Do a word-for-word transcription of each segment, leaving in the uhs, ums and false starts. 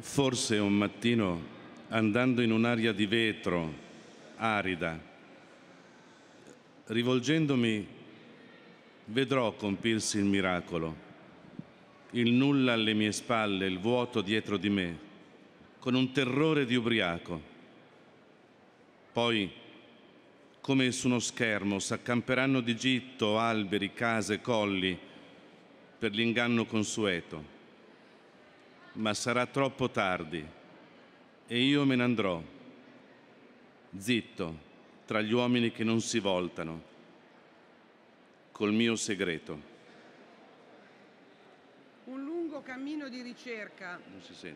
Forse un mattino, andando in un'aria di vetro, arida, rivolgendomi, vedrò compirsi il miracolo, il nulla alle mie spalle, il vuoto dietro di me, con un terrore di ubriaco. Poi, come su uno schermo, s'accamperanno di gitto alberi, case, colli, per l'inganno consueto. Ma sarà troppo tardi e io me ne andrò, zitto, tra gli uomini che non si voltano, col mio segreto. Un lungo cammino di ricerca. Non si sente.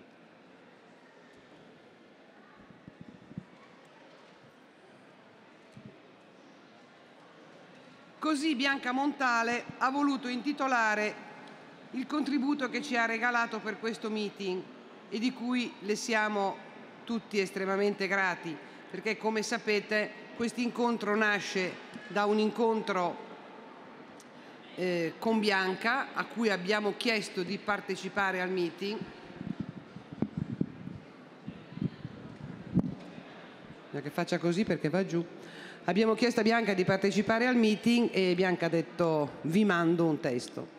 Così Bianca Montale ha voluto intitolare il contributo che ci ha regalato per questo meeting e di cui le siamo tutti estremamente grati, perché come sapete questo incontro nasce da un incontro eh, con Bianca, a cui abbiamo chiesto di partecipare al meeting. Che faccia così perché va giù. Abbiamo chiesto a Bianca di partecipare al meeting e Bianca ha detto: vi mando un testo.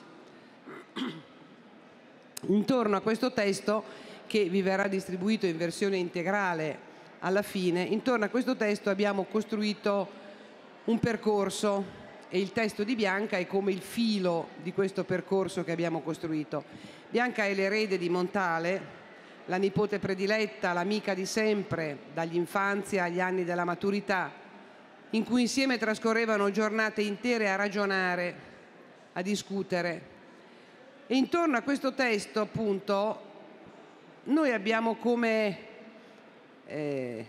Intorno a questo testo, che vi verrà distribuito in versione integrale alla fine, intorno a questo testo abbiamo costruito un percorso e il testo di Bianca è come il filo di questo percorso che abbiamo costruito. Bianca è l'erede di Montale, la nipote prediletta, l'amica di sempre, dall'infanzia agli anni della maturità, in cui insieme trascorrevano giornate intere a ragionare, a discutere. E intorno a questo testo, appunto, noi abbiamo come eh,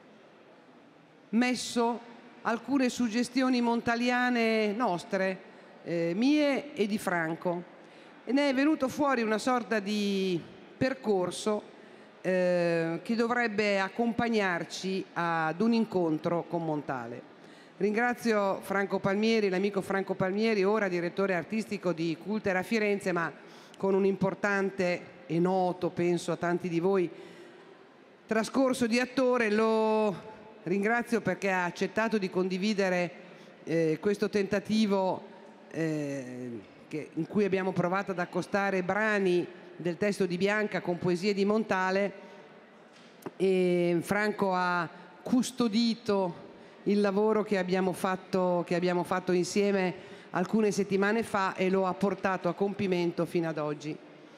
messo alcune suggestioni montaliane nostre, eh, mie e di Franco. E ne è venuto fuori una sorta di percorso eh, che dovrebbe accompagnarci ad un incontro con Montale. Ringrazio Franco Palmieri, l'amico Franco Palmieri, ora direttore artistico di Culter a Firenze, ma con un importante e noto, penso a tanti di voi, trascorso di attore. Lo ringrazio perché ha accettato di condividere eh, questo tentativo eh, che, in cui abbiamo provato ad accostare brani del testo di Bianca con poesie di Montale, e Franco ha custodito il lavoro che abbiamo fatto, che abbiamo fatto insieme alcune settimane fa e lo ha portato a compimento fino ad oggi.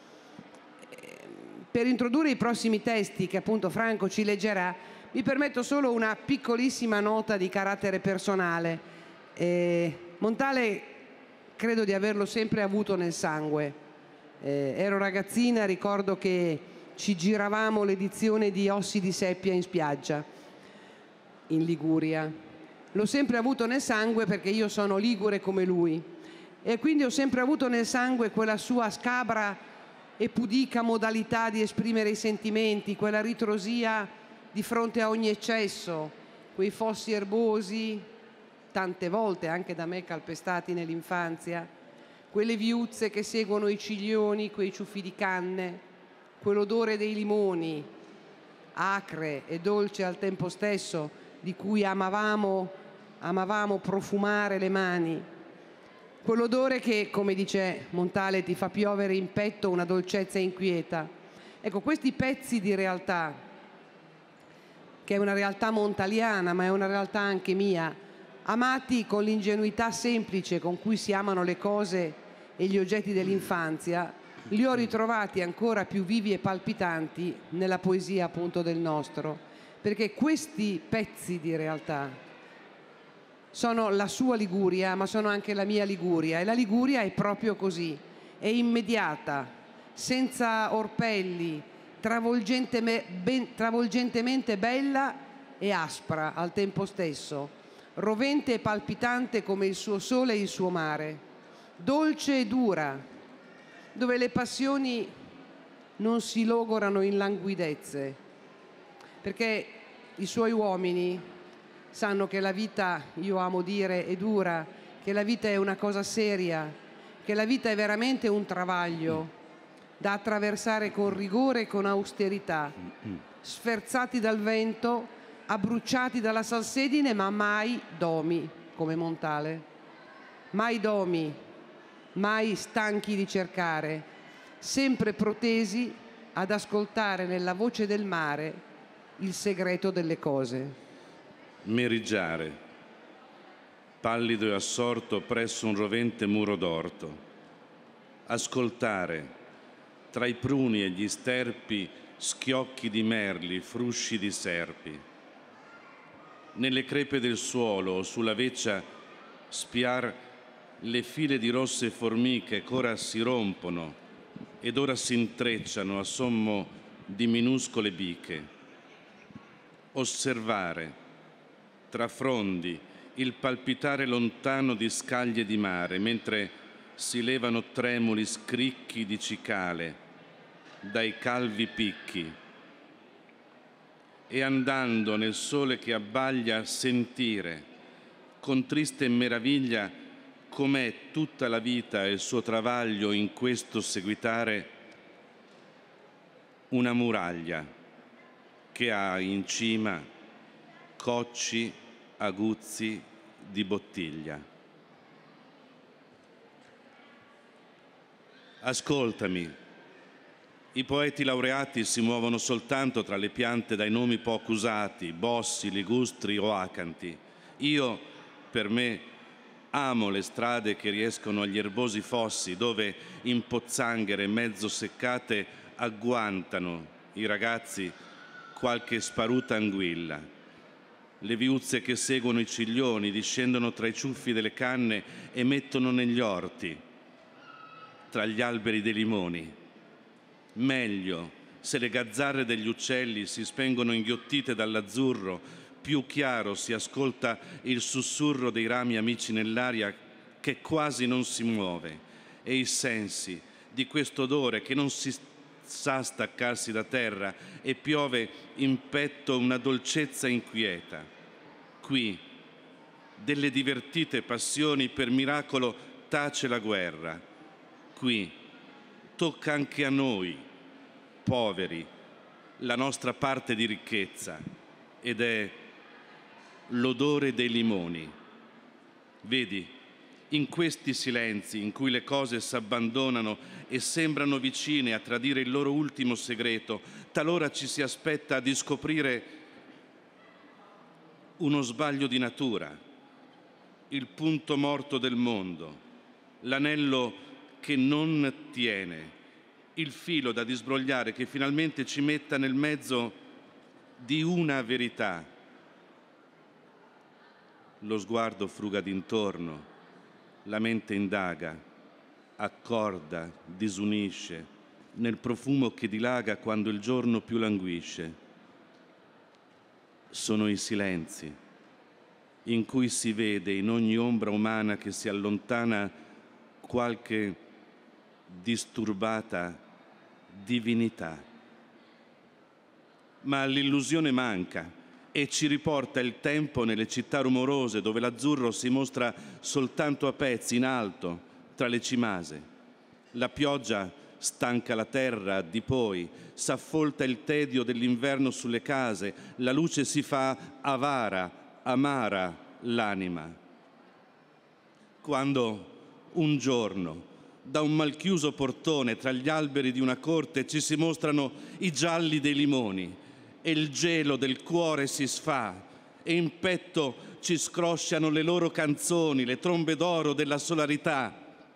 Per introdurre i prossimi testi che appunto Franco ci leggerà, mi permetto solo una piccolissima nota di carattere personale. Eh, Montale credo di averlo sempre avuto nel sangue. Eh, ero ragazzina, ricordo che ci giravamo l'edizione di Ossi di Seppia in spiaggia, in Liguria. L'ho sempre avuto nel sangue perché io sono ligure come lui e quindi ho sempre avuto nel sangue quella sua scabra e pudica modalità di esprimere i sentimenti, quella ritrosia di fronte a ogni eccesso, quei fossi erbosi, tante volte anche da me calpestati nell'infanzia, quelle viuzze che seguono i ciglioni, quei ciuffi di canne, quell'odore dei limoni, acre e dolce al tempo stesso, di cui amavamo, amavamo profumare le mani, quell'odore che, come dice Montale, ti fa piovere in petto una dolcezza inquieta. Ecco, questi pezzi di realtà, che è una realtà montaliana, ma è una realtà anche mia, amati con l'ingenuità semplice con cui si amano le cose e gli oggetti dell'infanzia, li ho ritrovati ancora più vivi e palpitanti nella poesia appunto del nostro, perché questi pezzi di realtà sono la sua Liguria, ma sono anche la mia Liguria, e la Liguria è proprio così, è immediata, senza orpelli, travolgente, ben, travolgentemente bella e aspra al tempo stesso, rovente e palpitante come il suo sole e il suo mare, dolce e dura, dove le passioni non si logorano in languidezze, perché i suoi uomini sanno che la vita, io amo dire, è dura, che la vita è una cosa seria, che la vita è veramente un travaglio. da attraversare con rigore e con austerità, sferzati dal vento, abbruciati dalla salsedine, ma mai domi come Montale. Mai domi, mai stanchi di cercare, sempre protesi ad ascoltare nella voce del mare il segreto delle cose. Meriggiare, pallido e assorto presso un rovente muro d'orto. Ascoltare, tra i pruni e gli sterpi, schiocchi di merli, frusci di serpi. Nelle crepe del suolo o sulla veccia spiar le file di rosse formiche che ora si rompono ed ora si intrecciano a sommo di minuscole biche. Osservare, tra frondi, il palpitare lontano di scaglie di mare, mentre si levano tremuli scricchi di cicale dai calvi picchi, e andando nel sole che abbaglia sentire con triste meraviglia com'è tutta la vita e il suo travaglio in questo seguitare una muraglia che ha in cima cocci aguzzi di bottiglia. Ascoltami, i poeti laureati si muovono soltanto tra le piante dai nomi poco usati, bossi, ligustri o acanti. Io, per me, amo le strade che riescono agli erbosi fossi, dove in pozzanghere mezzo seccate agguantano i ragazzi qualche sparuta anguilla. Le viuzze che seguono i ciglioni discendono tra i ciuffi delle canne e mettono negli orti, tra gli alberi dei limoni. Meglio se le gazzarre degli uccelli si spengono inghiottite dall'azzurro, più chiaro si ascolta il sussurro dei rami amici nell'aria che quasi non si muove, e i sensi di questo odore che non si sa staccarsi da terra, e piove in petto una dolcezza inquieta. Qui, delle divertite passioni, per miracolo tace la guerra. Qui tocca anche a noi, poveri, la nostra parte di ricchezza, ed è l'odore dei limoni. Vedi, in questi silenzi in cui le cose s'abbandonano e sembrano vicine a tradire il loro ultimo segreto, talora ci si aspetta di scoprire uno sbaglio di natura, il punto morto del mondo, l'anello che non tiene, il filo da disbrogliare che finalmente ci metta nel mezzo di una verità. Lo sguardo fruga d'intorno, la mente indaga, accorda, disunisce, nel profumo che dilaga quando il giorno più languisce. Sono i silenzi in cui si vede in ogni ombra umana che si allontana qualche disturbata divinità. Ma l'illusione manca e ci riporta il tempo nelle città rumorose dove l'azzurro si mostra soltanto a pezzi in alto tra le cimase. La pioggia stanca la terra di poi, s'affolta il tedio dell'inverno sulle case, la luce si fa avara, amara l'anima. Quando un giorno da un malchiuso portone tra gli alberi di una corte ci si mostrano i gialli dei limoni e il gelo del cuore si sfa e in petto ci scrosciano le loro canzoni, le trombe d'oro della solarità.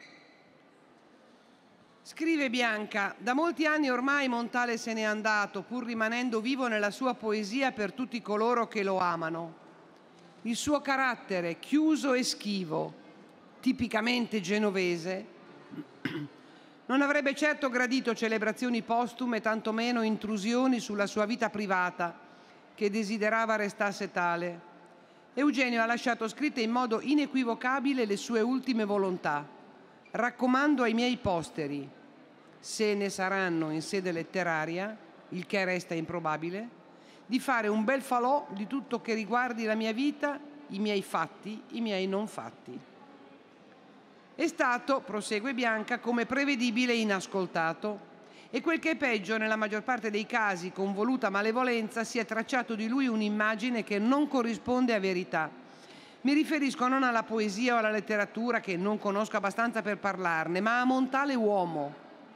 Scrive Bianca, da molti anni ormai Montale se n'è andato, pur rimanendo vivo nella sua poesia per tutti coloro che lo amano. Il suo carattere chiuso e schivo, tipicamente genovese, non avrebbe certo gradito celebrazioni postume, tantomeno intrusioni sulla sua vita privata, che desiderava restasse tale. Eugenio ha lasciato scritte in modo inequivocabile le sue ultime volontà. Raccomando ai miei posteri, se ne saranno in sede letteraria, il che resta improbabile, di fare un bel falò di tutto che riguardi la mia vita, i miei fatti, i miei non fatti. È stato, prosegue Bianca, come prevedibile inascoltato e quel che è peggio, nella maggior parte dei casi, con voluta malevolenza, si è tracciato di lui un'immagine che non corrisponde a verità. Mi riferisco non alla poesia o alla letteratura, che non conosco abbastanza per parlarne, ma a Montale uomo,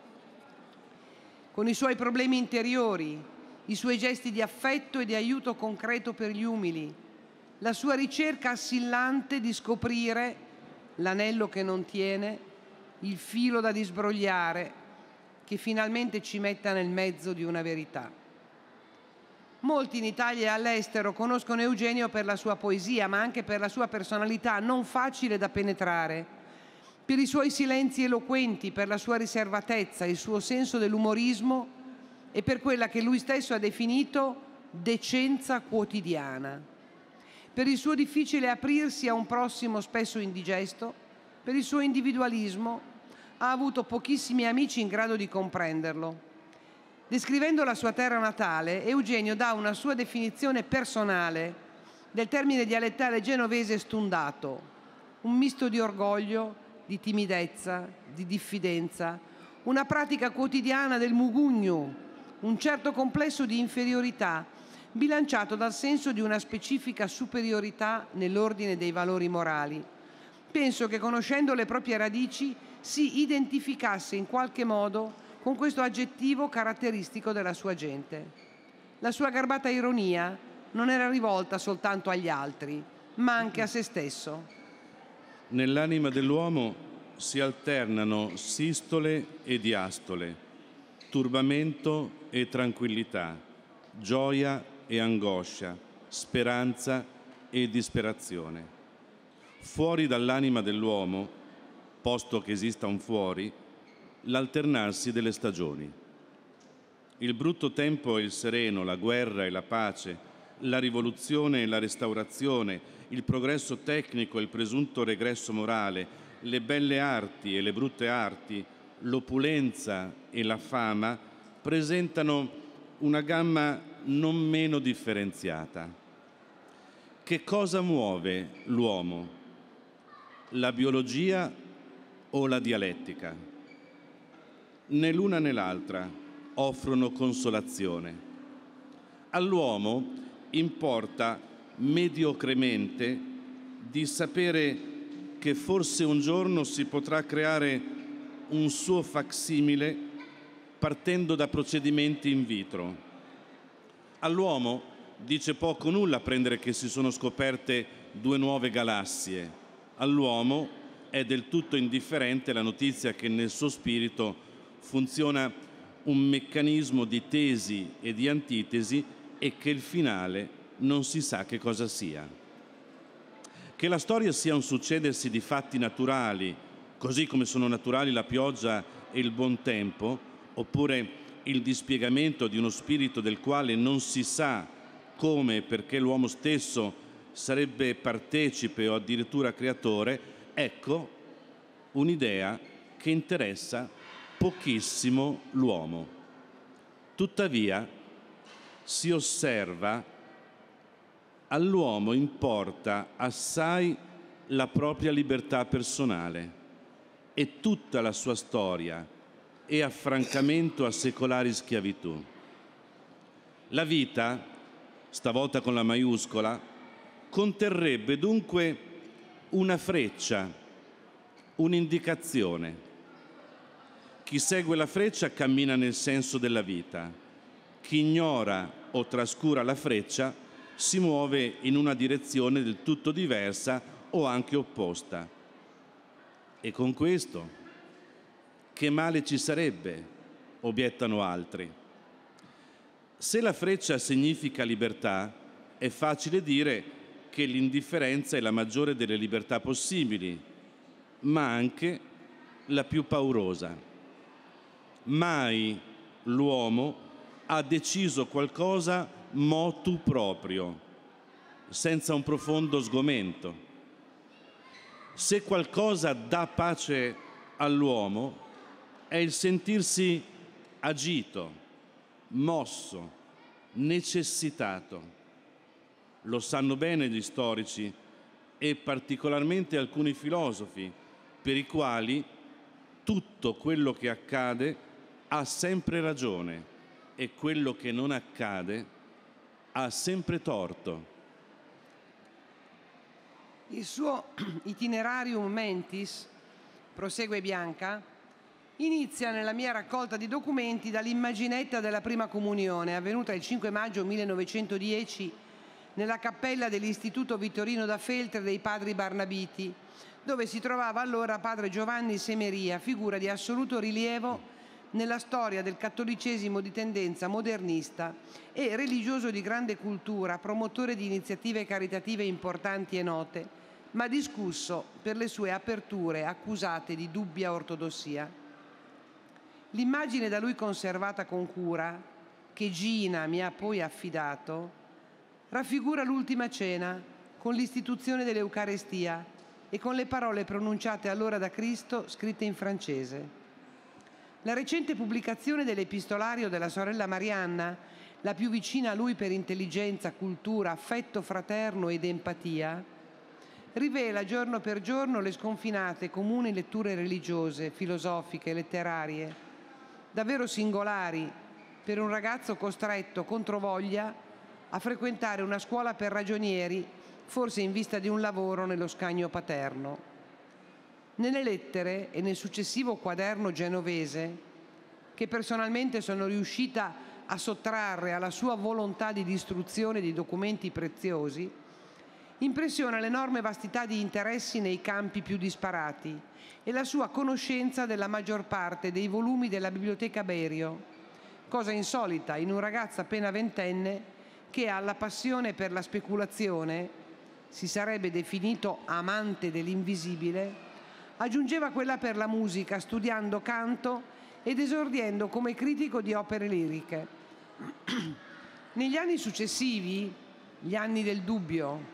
con i suoi problemi interiori, i suoi gesti di affetto e di aiuto concreto per gli umili, la sua ricerca assillante di scoprire l'anello che non tiene, il filo da disbrogliare, che finalmente ci metta nel mezzo di una verità. Molti in Italia e all'estero conoscono Eugenio per la sua poesia, ma anche per la sua personalità non facile da penetrare, per i suoi silenzi eloquenti, per la sua riservatezza, il suo senso dell'umorismo e per quella che lui stesso ha definito decenza quotidiana, per il suo difficile aprirsi a un prossimo spesso indigesto, per il suo individualismo. Ha avuto pochissimi amici in grado di comprenderlo. Descrivendo la sua terra natale, Eugenio dà una sua definizione personale del termine dialettale genovese stundato, un misto di orgoglio, di timidezza, di diffidenza, una pratica quotidiana del mugugnu, un certo complesso di inferiorità, bilanciato dal senso di una specifica superiorità nell'ordine dei valori morali. Penso che, conoscendo le proprie radici, si identificasse in qualche modo con questo aggettivo caratteristico della sua gente. La sua garbata ironia non era rivolta soltanto agli altri, ma anche a se stesso. Nell'anima dell'uomo si alternano sistole e diastole, turbamento e tranquillità, gioia e angoscia, speranza e disperazione. Fuori dall'anima dell'uomo, posto che esista un fuori, l'alternarsi delle stagioni. Il brutto tempo e il sereno, la guerra e la pace, la rivoluzione e la restaurazione, il progresso tecnico e il presunto regresso morale, le belle arti e le brutte arti, l'opulenza e la fama presentano una gamma non meno differenziata. Che cosa muove l'uomo? La biologia o la dialettica? Né l'una né l'altra offrono consolazione. All'uomo importa mediocremente di sapere che forse un giorno si potrà creare un suo facsimile partendo da procedimenti in vitro. All'uomo dice poco o nulla apprendere che si sono scoperte due nuove galassie. All'uomo è del tutto indifferente la notizia che nel suo spirito funziona un meccanismo di tesi e di antitesi e che il finale non si sa che cosa sia. Che la storia sia un succedersi di fatti naturali, così come sono naturali la pioggia e il buon tempo, oppure il dispiegamento di uno spirito del quale non si sa come e perché l'uomo stesso sarebbe partecipe o addirittura creatore, ecco un'idea che interessa pochissimo l'uomo. Tuttavia si osserva all'uomo importa assai la propria libertà personale e tutta la sua storia e affrancamento a secolari schiavitù. La vita, stavolta con la maiuscola, conterrebbe dunque una freccia, un'indicazione. Chi segue la freccia cammina nel senso della vita. Chi ignora o trascura la freccia si muove in una direzione del tutto diversa o anche opposta. E con questo, che male ci sarebbe? Obiettano altri. Se la freccia significa libertà, è facile dire che l'indifferenza è la maggiore delle libertà possibili, ma anche la più paurosa. Mai l'uomo ha deciso qualcosa motu proprio, senza un profondo sgomento. Se qualcosa dà pace all'uomo è il sentirsi agito, mosso, necessitato. Lo sanno bene gli storici e particolarmente alcuni filosofi, per i quali tutto quello che accade ha sempre ragione e quello che non accade ha sempre torto. Il suo itinerarium mentis, prosegue Bianca, inizia nella mia raccolta di documenti dall'immaginetta della prima comunione, avvenuta il cinque maggio millenovecentodieci nella cappella dell'Istituto Vittorino da Feltre dei Padri Barnabiti, dove si trovava allora padre Giovanni Semeria, figura di assoluto rilievo nella storia del cattolicesimo di tendenza modernista e religioso di grande cultura, promotore di iniziative caritative importanti e note, ma discusso per le sue aperture accusate di dubbia ortodossia. L'immagine da lui conservata con cura, che Gina mi ha poi affidato, raffigura l'ultima cena con l'istituzione dell'Eucarestia e con le parole pronunciate allora da Cristo scritte in francese. La recente pubblicazione dell'epistolario della sorella Marianna, la più vicina a lui per intelligenza, cultura, affetto fraterno ed empatia, rivela giorno per giorno le sconfinate comuni letture religiose, filosofiche, letterarie, davvero singolari per un ragazzo costretto controvoglia a frequentare una scuola per ragionieri, forse in vista di un lavoro nello scagno paterno. Nelle lettere e nel successivo quaderno genovese, che personalmente sono riuscita a sottrarre alla sua volontà di distruzione di documenti preziosi, impressiona l'enorme vastità di interessi nei campi più disparati e la sua conoscenza della maggior parte dei volumi della Biblioteca Berio, cosa insolita in un ragazzo appena ventenne che alla passione per la speculazione, si sarebbe definito amante dell'invisibile, aggiungeva quella per la musica, studiando canto ed esordiendo come critico di opere liriche. Negli anni successivi, gli anni del dubbio,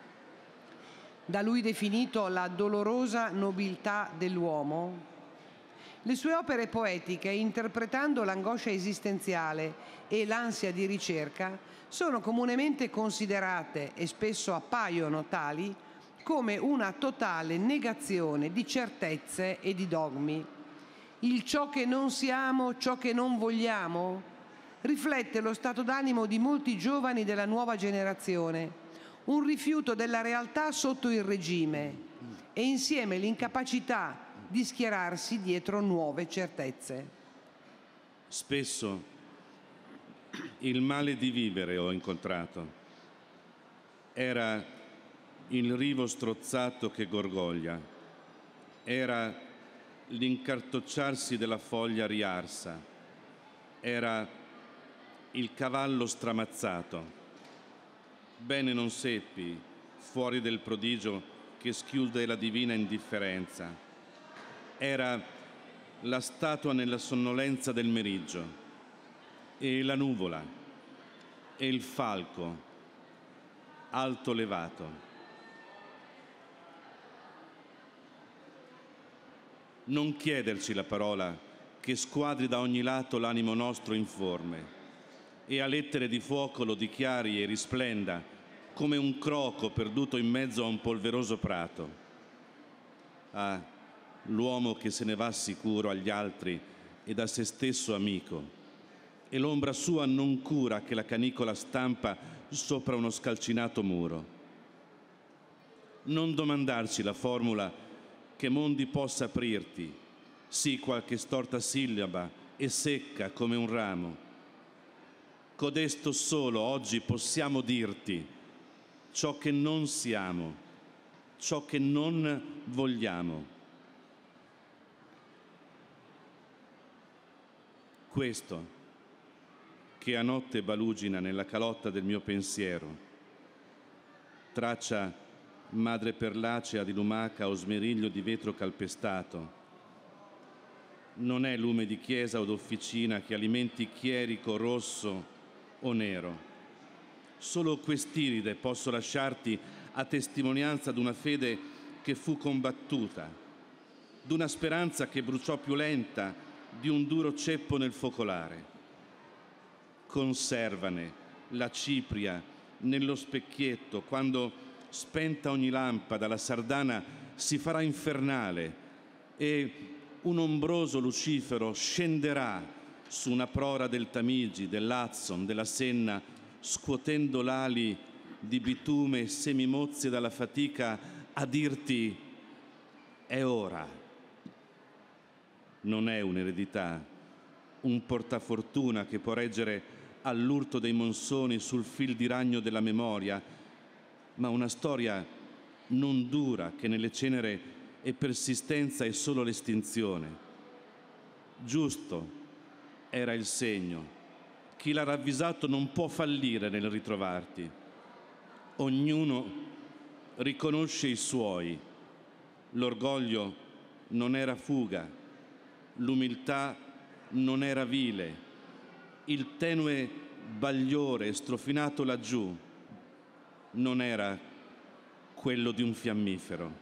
da lui definito la dolorosa nobiltà dell'uomo, le sue opere poetiche, interpretando l'angoscia esistenziale e l'ansia di ricerca, sono comunemente considerate, e spesso appaiono tali, come una totale negazione di certezze e di dogmi. Il ciò che non siamo, ciò che non vogliamo, riflette lo stato d'animo di molti giovani della nuova generazione, un rifiuto della realtà sotto il regime e insieme l'incapacità di schierarsi dietro nuove certezze. Spesso il male di vivere ho incontrato. Era il rivo strozzato che gorgoglia, era l'incartocciarsi della foglia riarsa, era il cavallo stramazzato. Bene non seppi, fuori del prodigio che schiude la divina indifferenza, era la statua nella sonnolenza del meriggio, e la nuvola, e il falco, alto levato. Non chiederci la parola che squadri da ogni lato l'animo nostro informe, e a lettere di fuoco lo dichiari e risplenda come un croco perduto in mezzo a un polveroso prato. Ah, l'uomo che se ne va sicuro agli altri ed a se stesso amico, e l'ombra sua non cura che la canicola stampa sopra uno scalcinato muro. Non domandarci la formula che mondi possa aprirti, sì qualche storta sillaba e secca come un ramo. Codesto solo oggi possiamo dirti ciò che non siamo, ciò che non vogliamo. Questo, che a notte balugina nella calotta del mio pensiero, traccia madre perlacea di lumaca o smeriglio di vetro calpestato, non è lume di chiesa o d'officina che alimenti chierico rosso o nero. Solo quest'iride posso lasciarti a testimonianza d'una fede che fu combattuta, d'una speranza che bruciò più lenta di un duro ceppo nel focolare. Conservane la cipria nello specchietto quando, spenta ogni lampada, la sardana si farà infernale e un ombroso lucifero scenderà su una prora del Tamigi, dell'Hudson, della Senna, scuotendo l'ali di bitume semimozze dalla fatica, a dirti è ora. Non è un'eredità, un portafortuna che può reggere all'urto dei monsoni sul fil di ragno della memoria, ma una storia non dura che nelle cenere e persistenza è solo l'estinzione. Giusto era il segno. Chi l'ha ravvisato non può fallire nel ritrovarti. Ognuno riconosce i suoi. L'orgoglio non era fuga, l'umiltà non era vile, il tenue bagliore strofinato laggiù non era quello di un fiammifero.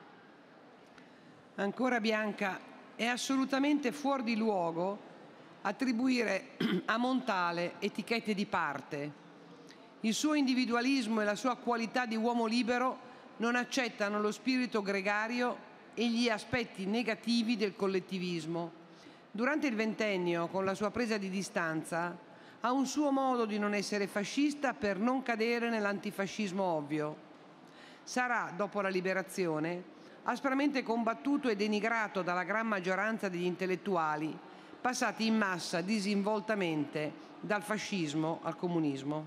Ancora Bianca, è assolutamente fuori di luogo attribuire a Montale etichette di parte. Il suo individualismo e la sua qualità di uomo libero non accettano lo spirito gregario e gli aspetti negativi del collettivismo. Durante il ventennio, con la sua presa di distanza, ha un suo modo di non essere fascista per non cadere nell'antifascismo ovvio. Sarà, dopo la liberazione, aspramente combattuto e denigrato dalla gran maggioranza degli intellettuali, passati in massa disinvoltamente dal fascismo al comunismo.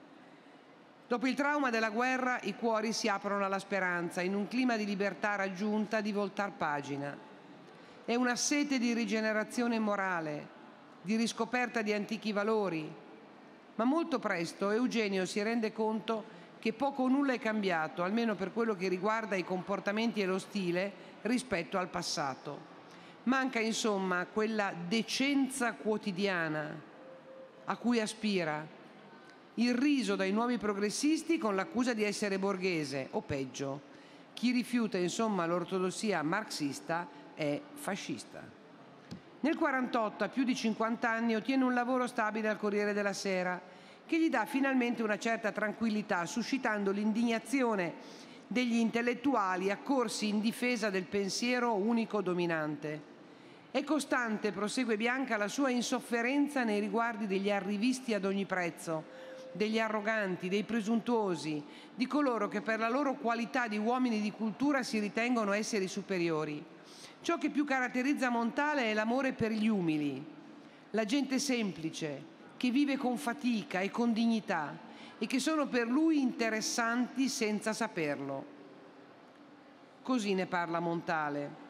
Dopo il trauma della guerra i cuori si aprono alla speranza, in un clima di libertà raggiunta, di voltar pagina. È una sete di rigenerazione morale, di riscoperta di antichi valori, ma molto presto Eugenio si rende conto che poco o nulla è cambiato, almeno per quello che riguarda i comportamenti e lo stile rispetto al passato. Manca insomma quella decenza quotidiana a cui aspira, irriso dai nuovi progressisti con l'accusa di essere borghese, o peggio, chi rifiuta insomma l'ortodossia marxista è fascista. Nel quarantotto, a più di cinquanta anni, ottiene un lavoro stabile al Corriere della Sera, che gli dà finalmente una certa tranquillità, suscitando l'indignazione degli intellettuali accorsi in difesa del pensiero unico dominante. È costante, prosegue Bianca, la sua insofferenza nei riguardi degli arrivisti ad ogni prezzo, degli arroganti, dei presuntuosi, di coloro che per la loro qualità di uomini di cultura si ritengono esseri superiori. Ciò che più caratterizza Montale è l'amore per gli umili, la gente semplice, che vive con fatica e con dignità e che sono per lui interessanti senza saperlo. Così ne parla Montale.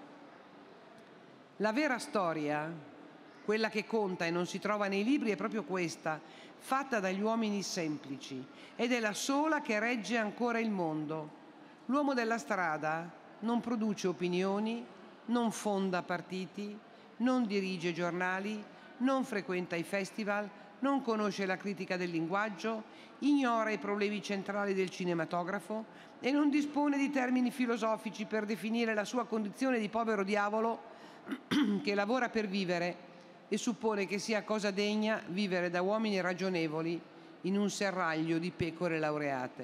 La vera storia, quella che conta e non si trova nei libri, è proprio questa, fatta dagli uomini semplici, ed è la sola che regge ancora il mondo. L'uomo della strada non produce opinioni, non fonda partiti, non dirige giornali, non frequenta i festival, non conosce la critica del linguaggio, ignora i problemi centrali del cinematografo e non dispone di termini filosofici per definire la sua condizione di povero diavolo che lavora per vivere e suppone che sia cosa degna vivere da uomini ragionevoli in un serraglio di pecore laureate.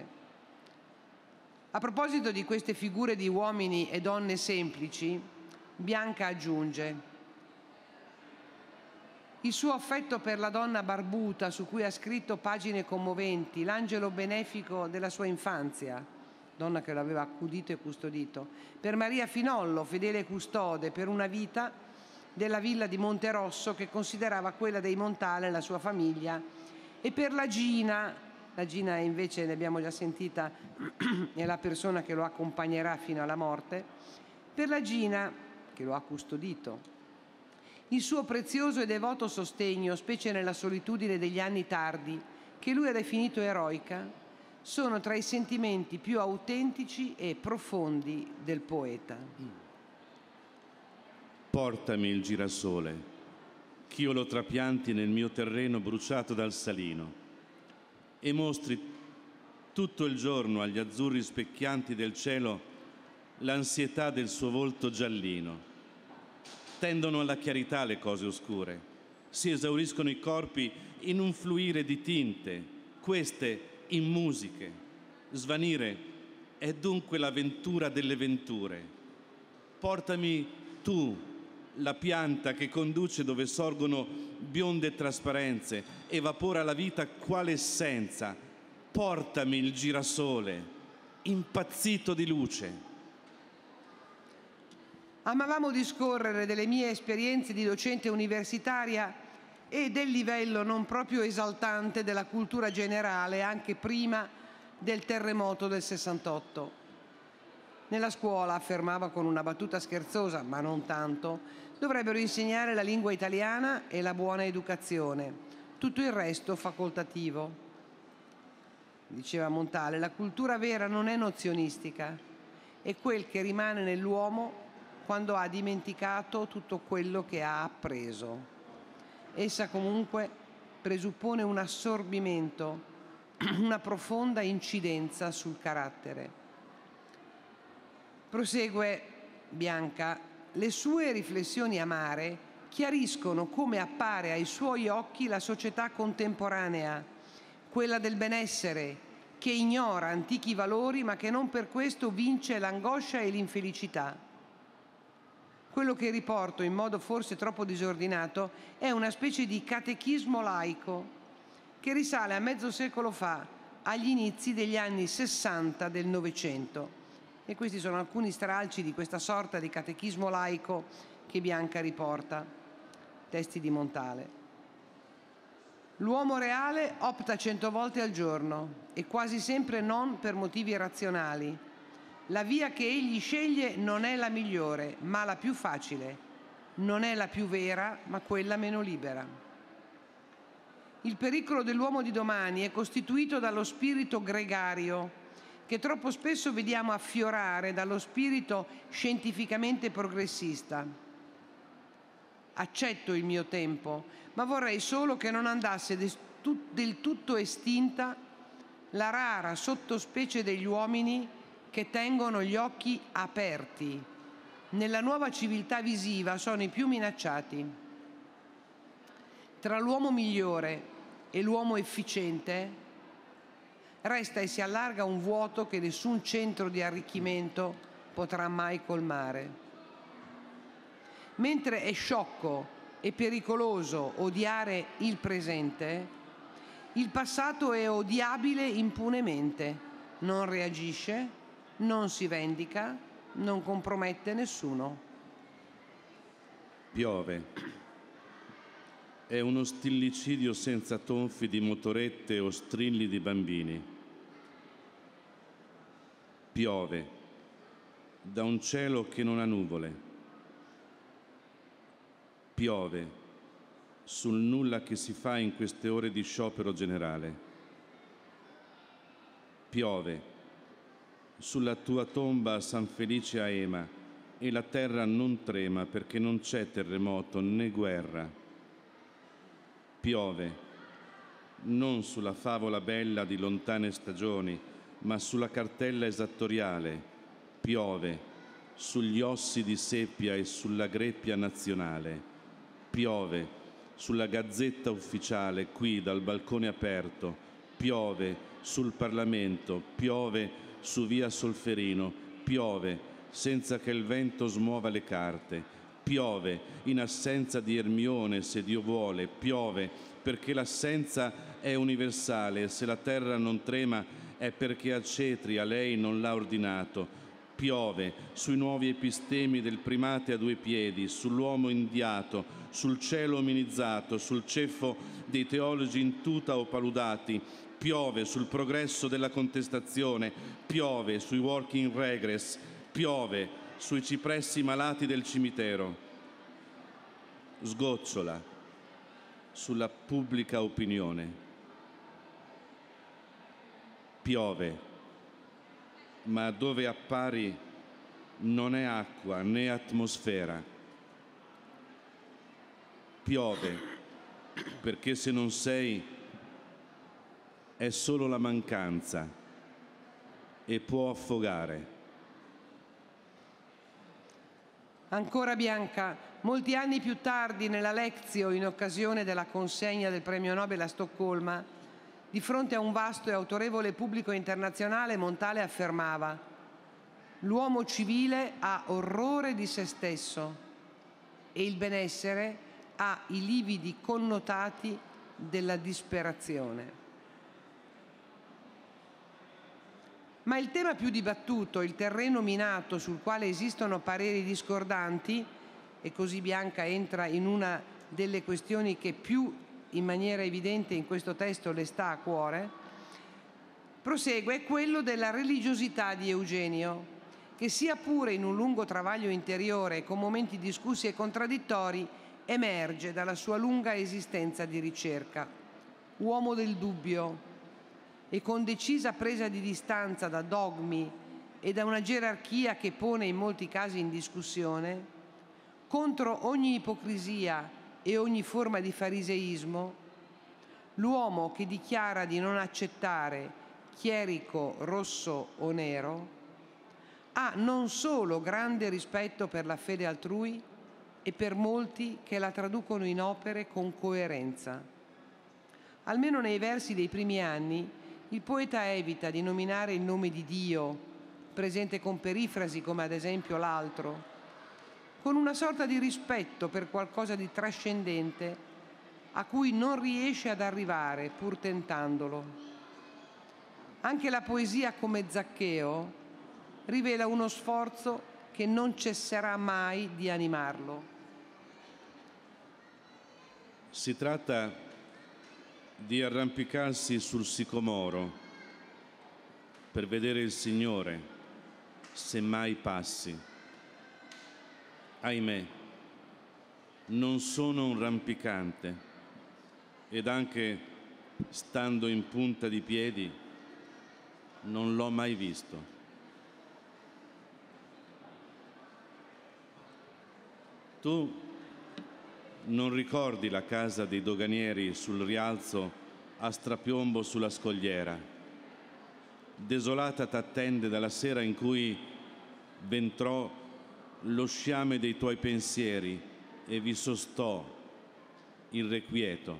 A proposito di queste figure di uomini e donne semplici, Bianca aggiunge: il suo affetto per la donna barbuta, su cui ha scritto pagine commoventi, l'angelo benefico della sua infanzia, donna che l'aveva accudito e custodito, per Maria Finollo, fedele custode per una vita della villa di Monterosso che considerava quella dei Montale la sua famiglia, e per la Gina, la Gina invece ne abbiamo già sentita, è la persona che lo accompagnerà fino alla morte, per la Gina che lo ha custodito. Il suo prezioso e devoto sostegno, specie nella solitudine degli anni tardi, che lui ha definito eroica, sono tra i sentimenti più autentici e profondi del poeta. Portami il girasole, ch'io lo trapianti nel mio terreno bruciato dal salino, e mostri tutto il giorno agli azzurri specchianti del cielo l'ansietà del suo volto giallino. Tendono alla chiarità le cose oscure, si esauriscono i corpi in un fluire di tinte, queste in musiche. Svanire è dunque l'avventura delle venture. Portami tu, la pianta che conduce dove sorgono bionde trasparenze, evapora la vita quale essenza. Portami il girasole, impazzito di luce. Amavamo discorrere delle mie esperienze di docente universitaria e del livello non proprio esaltante della cultura generale anche prima del terremoto del sessantotto. Nella scuola, affermava con una battuta scherzosa, ma non tanto, dovrebbero insegnare la lingua italiana e la buona educazione, tutto il resto facoltativo. Diceva Montale, la cultura vera non è nozionistica, è quel che rimane nell'uomo quando ha dimenticato tutto quello che ha appreso. Essa comunque presuppone un assorbimento, una profonda incidenza sul carattere. Prosegue Bianca, le sue riflessioni amare chiariscono come appare ai suoi occhi la società contemporanea, quella del benessere, che ignora antichi valori ma che non per questo vince l'angoscia e l'infelicità. Quello che riporto in modo forse troppo disordinato è una specie di catechismo laico che risale a mezzo secolo fa, agli inizi degli anni sessanta del Novecento. E questi sono alcuni stralci di questa sorta di catechismo laico che Bianca riporta, testi di Montale. L'uomo reale opta cento volte al giorno e quasi sempre non per motivi razionali. La via che egli sceglie non è la migliore, ma la più facile. Non è la più vera, ma quella meno libera. Il pericolo dell'uomo di domani è costituito dallo spirito gregario, che troppo spesso vediamo affiorare dallo spirito scientificamente progressista. Accetto il mio tempo, ma vorrei solo che non andasse del tutto estinta la rara sottospecie degli uomini che tengono gli occhi aperti. Nella nuova civiltà visiva sono i più minacciati. Tra l'uomo migliore e l'uomo efficiente resta e si allarga un vuoto che nessun centro di arricchimento potrà mai colmare. Mentre è sciocco e pericoloso odiare il presente, il passato è odiabile impunemente, non reagisce, non si vendica, non compromette nessuno. Piove. È uno stillicidio senza tonfi di motorette o strilli di bambini. Piove da un cielo che non ha nuvole. Piove sul nulla che si fa in queste ore di sciopero generale. Piove sulla tua tomba a San Felice a Ema e la terra non trema perché non c'è terremoto né guerra. Piove non sulla favola bella di lontane stagioni, ma sulla cartella esattoriale. Piove sugli ossi di seppia e sulla greppia nazionale. Piove sulla gazzetta ufficiale qui dal balcone aperto. Piove sul Parlamento. Piove su via Solferino. Piove senza che il vento smuova le carte. Piove in assenza di Ermione, se Dio vuole. Piove perché l'assenza è universale e se la terra non trema è perché a Cetri a lei non l'ha ordinato. Piove sui nuovi epistemi del primate a due piedi, sull'uomo indiato, sul cielo ominizzato, sul ceffo dei teologi in tuta o paludati. Piove sul progresso della contestazione, piove sui work in regress, piove sui cipressi malati del cimitero. Sgocciola sulla pubblica opinione. Piove, ma dove appari non è acqua né atmosfera. Piove, perché se non sei è solo la mancanza e può affogare. Ancora Bianca, molti anni più tardi nella Lectio, in occasione della consegna del premio Nobel a Stoccolma, di fronte a un vasto e autorevole pubblico internazionale, Montale affermava: l'uomo civile ha orrore di se stesso e il benessere ha i lividi connotati della disperazione. Ma il tema più dibattuto, il terreno minato sul quale esistono pareri discordanti, e così Bianca entra in una delle questioni che più in maniera evidente in questo testo le sta a cuore, prosegue, è quello della religiosità di Eugenio, che sia pure in un lungo travaglio interiore con momenti discussi e contraddittori, emerge dalla sua lunga esistenza di ricerca. Uomo del dubbio e con decisa presa di distanza da dogmi e da una gerarchia che pone in molti casi in discussione, contro ogni ipocrisia e ogni forma di fariseismo, l'uomo che dichiara di non accettare chierico rosso o nero ha non solo grande rispetto per la fede altrui e per molti che la traducono in opere con coerenza. Almeno nei versi dei primi anni, il poeta evita di nominare il nome di Dio, presente con perifrasi come ad esempio l'altro, con una sorta di rispetto per qualcosa di trascendente a cui non riesce ad arrivare pur tentandolo. Anche la poesia come Zaccheo rivela uno sforzo che non cesserà mai di animarlo. Si tratta di arrampicarsi sul sicomoro per vedere il Signore, se mai passi. Ahimè, non sono un rampicante ed anche stando in punta di piedi non l'ho mai visto. Tu non ricordi la casa dei doganieri sul rialzo a strapiombo sulla scogliera? Desolata t'attende dalla sera in cui v'entrò lo sciame dei tuoi pensieri e vi sostò irrequieto.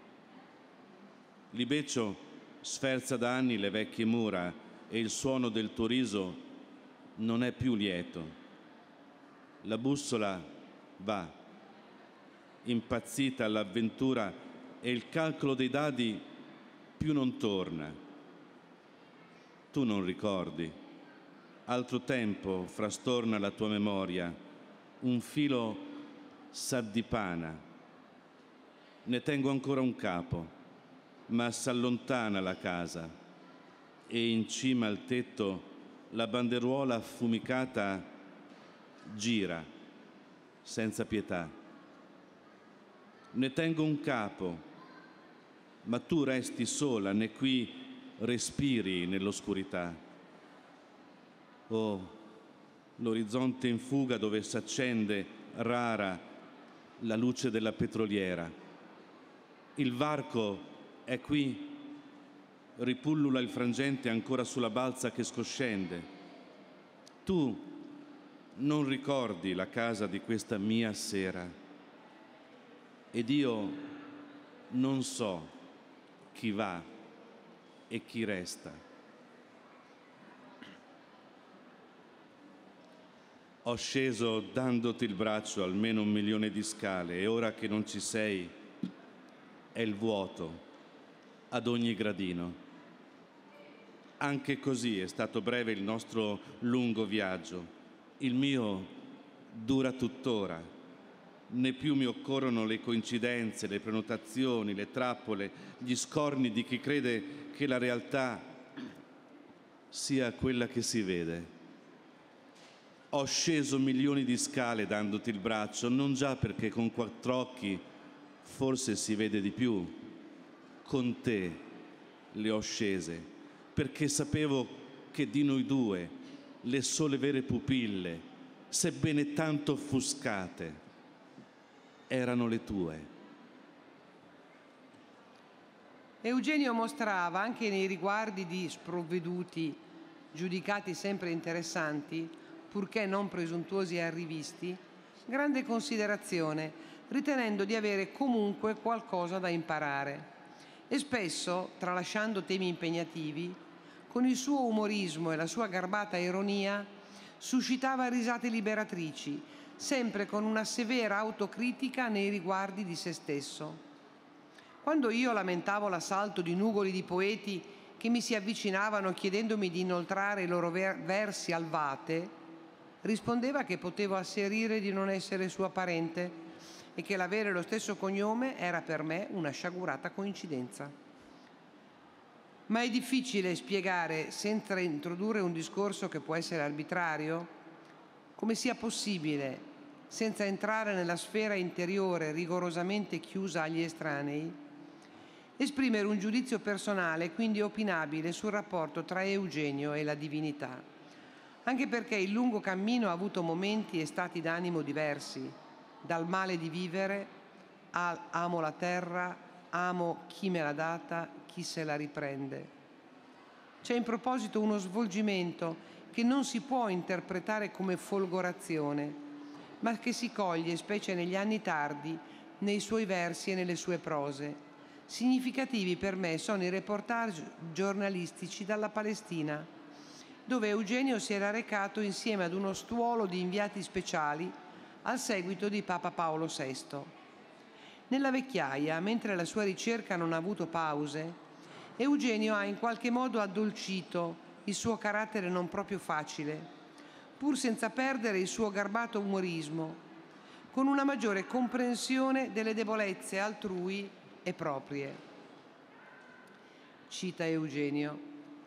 Libeccio sferza da anni le vecchie mura e il suono del tuo riso non è più lieto. La bussola va impazzita all'avventura e il calcolo dei dadi più non torna. Tu non ricordi. Altro tempo frastorna la tua memoria, un filo s'addipana. Ne tengo ancora un capo, ma s'allontana la casa e in cima al tetto la banderuola affumicata gira senza pietà. Ne tengo un capo, ma tu resti sola, né qui respiri nell'oscurità. Oh, l'orizzonte in fuga dove s'accende rara la luce della petroliera. Il varco è qui, ripullula il frangente ancora sulla balza che scoscende. Tu non ricordi la casa di questa mia sera. Ed io non so chi va e chi resta. Ho sceso dandoti il braccio almeno un milione di scale e ora che non ci sei è il vuoto ad ogni gradino. Anche così è stato breve il nostro lungo viaggio. Il mio dura tuttora. Né più mi occorrono le coincidenze, le prenotazioni, le trappole, gli scorni di chi crede che la realtà sia quella che si vede. Ho sceso milioni di scale dandoti il braccio, non già perché con quattro occhi forse si vede di più. Con te le ho scese, perché sapevo che di noi due le sole vere pupille, sebbene tanto offuscate, erano le tue. Eugenio mostrava, anche nei riguardi di sprovveduti, giudicati sempre interessanti, purché non presuntuosi e arrivisti, grande considerazione, ritenendo di avere comunque qualcosa da imparare. E spesso, tralasciando temi impegnativi, con il suo umorismo e la sua garbata ironia, suscitava risate liberatrici, sempre con una severa autocritica nei riguardi di se stesso. Quando io lamentavo l'assalto di nugoli di poeti che mi si avvicinavano chiedendomi di inoltrare i loro versi al Vate, rispondeva che potevo asserire di non essere sua parente e che l'avere lo stesso cognome era per me una sciagurata coincidenza. Ma è difficile spiegare, senza introdurre un discorso che può essere arbitrario, come sia possibile, senza entrare nella sfera interiore rigorosamente chiusa agli estranei, esprimere un giudizio personale, quindi opinabile, sul rapporto tra Eugenio e la divinità, anche perché il lungo cammino ha avuto momenti e stati d'animo diversi, dal male di vivere al amo la terra, amo chi me l'ha data, chi se la riprende. C'è in proposito uno svolgimento che non si può interpretare come folgorazione, ma che si coglie, specie negli anni tardi, nei suoi versi e nelle sue prose. Significativi per me sono i reportage giornalistici dalla Palestina, dove Eugenio si era recato insieme ad uno stuolo di inviati speciali al seguito di Papa Paolo sesto. Nella vecchiaia, mentre la sua ricerca non ha avuto pause, Eugenio ha in qualche modo addolcito il suo carattere non proprio facile, pur senza perdere il suo garbato umorismo, con una maggiore comprensione delle debolezze altrui e proprie. Cita Eugenio: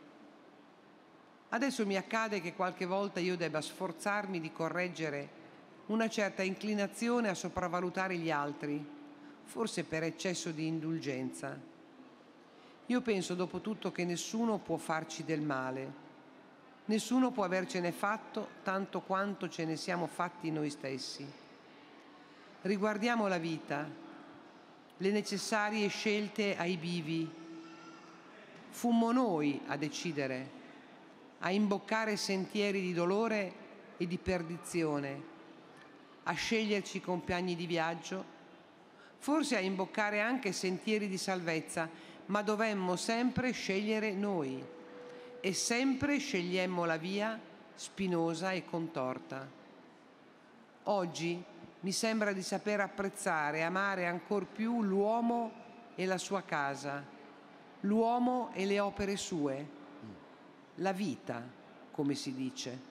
adesso mi accade che qualche volta io debba sforzarmi di correggere una certa inclinazione a sopravvalutare gli altri, forse per eccesso di indulgenza. Io penso dopo tutto che nessuno può farci del male, nessuno può avercene fatto tanto quanto ce ne siamo fatti noi stessi. Riguardiamo la vita, le necessarie scelte ai bivi. Fummo noi a decidere, a imboccare sentieri di dolore e di perdizione, a sceglierci compagni di viaggio, forse a imboccare anche sentieri di salvezza, ma dovemmo sempre scegliere noi e sempre scegliemmo la via spinosa e contorta. Oggi mi sembra di saper apprezzare e amare ancor più l'uomo e la sua casa, l'uomo e le opere sue, la vita, come si dice.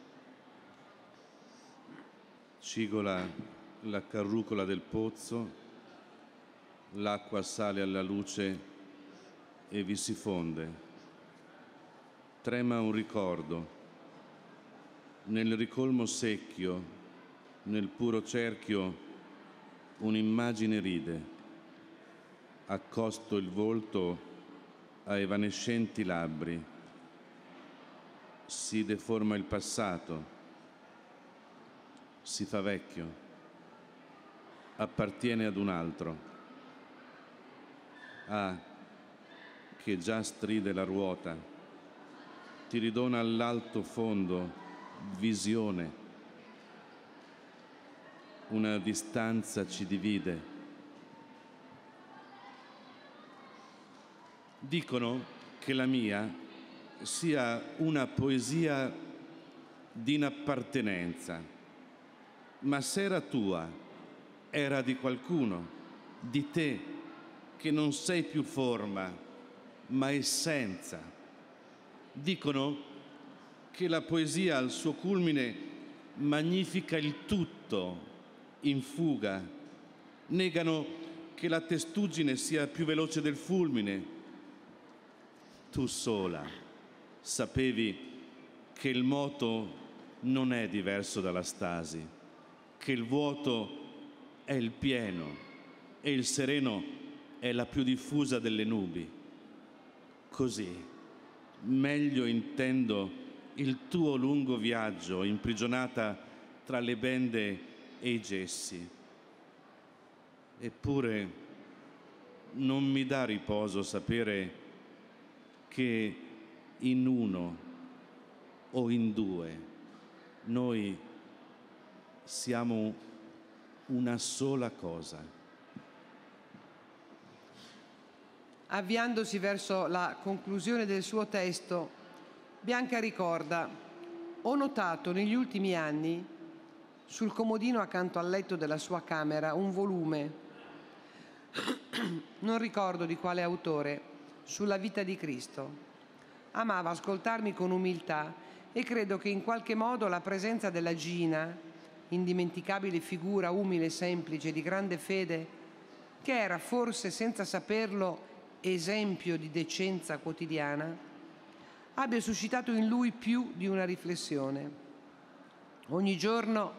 Cigola la carrucola del pozzo, l'acqua sale alla luce e vi si fonde. Trema un ricordo. Nel ricolmo secchio, nel puro cerchio, un'immagine ride. Accosto il volto a evanescenti labbri. Si deforma il passato. Si fa vecchio, appartiene ad un altro. Ah, che già stride la ruota, ti ridona all'alto fondo visione. Una distanza ci divide. Dicono che la mia sia una poesia di inappartenenza. Ma se era tua, era di qualcuno, di te, che non sei più forma, ma essenza. Dicono che la poesia al suo culmine magnifica il tutto in fuga. Negano che la testuggine sia più veloce del fulmine. Tu sola sapevi che il moto non è diverso dalla stasi, che il vuoto è il pieno e il sereno è la più diffusa delle nubi. Così, meglio intendo il tuo lungo viaggio imprigionata tra le bende e i gessi. Eppure non mi dà riposo sapere che in uno o in due noi siamo una sola cosa. Avviandosi verso la conclusione del suo testo, Bianca ricorda: ho notato negli ultimi anni sul comodino accanto al letto della sua camera un volume, non ricordo di quale autore, sulla vita di Cristo. Amava ascoltarmi con umiltà e credo che in qualche modo la presenza della Gina, indimenticabile figura umile e semplice di grande fede, che era forse senza saperlo esempio di decenza quotidiana, abbia suscitato in lui più di una riflessione. Ogni giorno,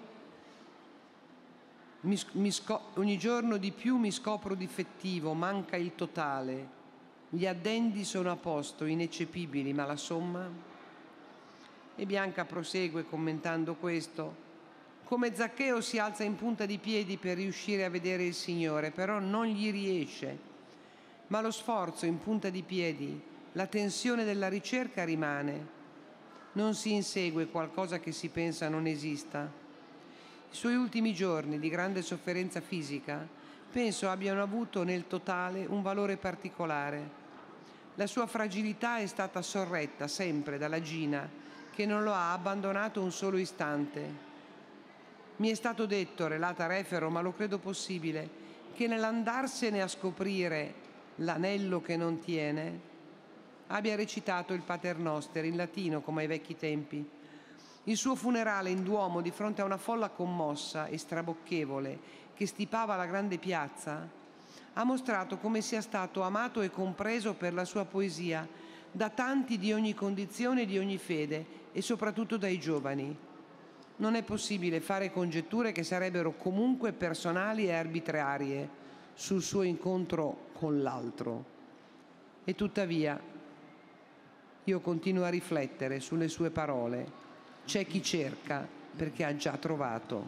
mi, mi sco- ogni giorno di più mi scopro difettivo, manca il totale, gli addendi sono a posto, ineccepibili, ma la somma? E Bianca prosegue commentando questo: come Zaccheo si alza in punta di piedi per riuscire a vedere il Signore, però non gli riesce. Ma lo sforzo in punta di piedi, la tensione della ricerca rimane. Non si insegue qualcosa che si pensa non esista. I suoi ultimi giorni di grande sofferenza fisica penso abbiano avuto nel totale un valore particolare. La sua fragilità è stata sorretta sempre dalla Gina, che non lo ha abbandonato un solo istante. Mi è stato detto, relata Refero, ma lo credo possibile, che nell'andarsene a scoprire l'anello che non tiene, abbia recitato il Pater Noster in latino come ai vecchi tempi. Il suo funerale in Duomo di fronte a una folla commossa e strabocchevole che stipava la grande piazza ha mostrato come sia stato amato e compreso per la sua poesia da tanti di ogni condizione e di ogni fede e soprattutto dai giovani. Non è possibile fare congetture che sarebbero comunque personali e arbitrarie sul suo incontro con l'altro. E tuttavia io continuo a riflettere sulle sue parole. C'è chi cerca perché ha già trovato.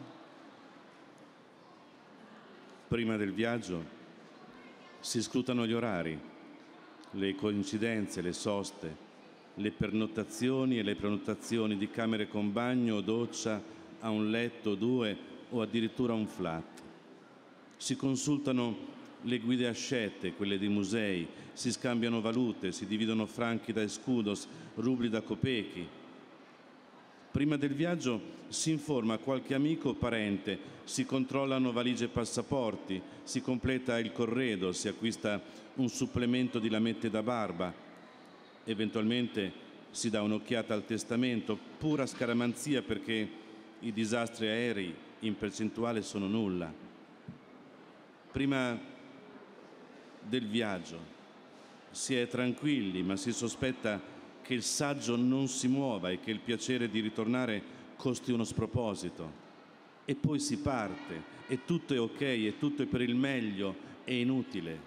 Prima del viaggio si scrutano gli orari, le coincidenze, le soste, le pernottazioni e le prenotazioni di camere con bagno o doccia a un letto, due o addirittura un flat. Si consultano le guide ascette, quelle dei musei, si scambiano valute, si dividono franchi da escudos, rubli da copechi. Prima del viaggio si informa qualche amico o parente, si controllano valigie e passaporti, si completa il corredo, si acquista un supplemento di lamette da barba. Eventualmente si dà un'occhiata al testamento, pura scaramanzia perché i disastri aerei in percentuale sono nulla. Prima del viaggio si è tranquilli, ma si sospetta che il saggio non si muova e che il piacere di ritornare costi uno sproposito. E poi si parte e tutto è ok e tutto è per il meglio, è inutile.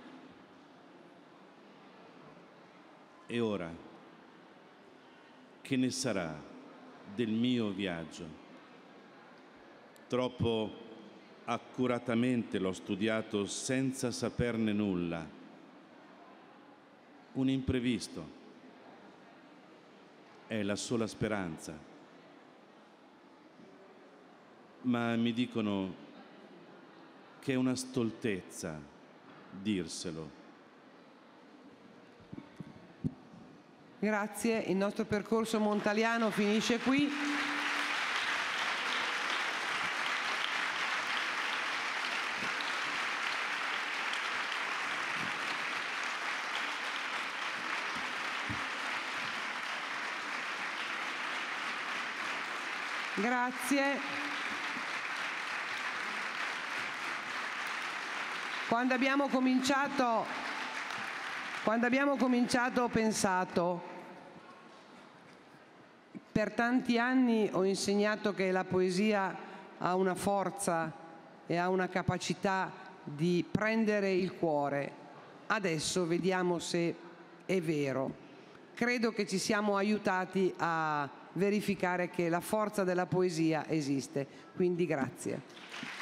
E ora, che ne sarà del mio viaggio? Troppo accuratamente l'ho studiato senza saperne nulla. Un imprevisto è la sola speranza. Ma mi dicono che è una stoltezza dirselo. Grazie, il nostro percorso montaliano finisce qui. Grazie. Quando abbiamo cominciato, quando abbiamo cominciato ho pensato: per tanti anni ho insegnato che la poesia ha una forza e ha una capacità di prendere il cuore. Adesso vediamo se è vero. Credo che ci siamo aiutati a verificare che la forza della poesia esiste. Quindi grazie.